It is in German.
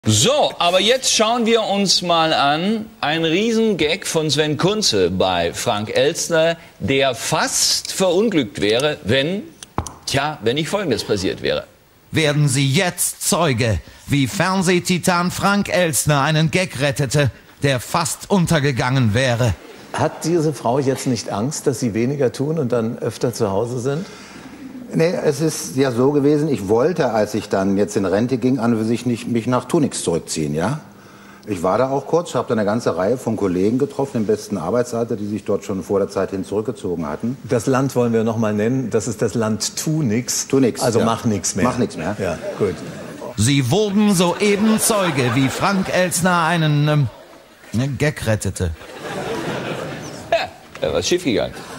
So, aber jetzt schauen wir uns mal an, ein Riesengag von Sven Kunze bei Frank Elstner, der fast verunglückt wäre, wenn nicht Folgendes passiert wäre. Werden Sie jetzt Zeuge, wie Fernsehtitan Frank Elstner einen Gag rettete, der fast untergegangen wäre. Hat diese Frau jetzt nicht Angst, dass Sie weniger tun und dann öfter zu Hause sind? Nee, es ist ja so gewesen, ich wollte, als ich dann jetzt in Rente ging, an und für sich nicht mich nach Tunix zurückziehen, ja. Ich war da auch kurz, habe da eine ganze Reihe von Kollegen getroffen, im besten Arbeitsalter, die sich dort schon vor der Zeit hin zurückgezogen hatten. Das Land wollen wir noch mal nennen, das ist das Land Tunix. Tunix, also ja. Mach nichts mehr. Mach nichts mehr. Ja, gut. Sie wurden soeben Zeuge, wie Frank Elstner einen Gag rettete. Ja, was schiefgegangen.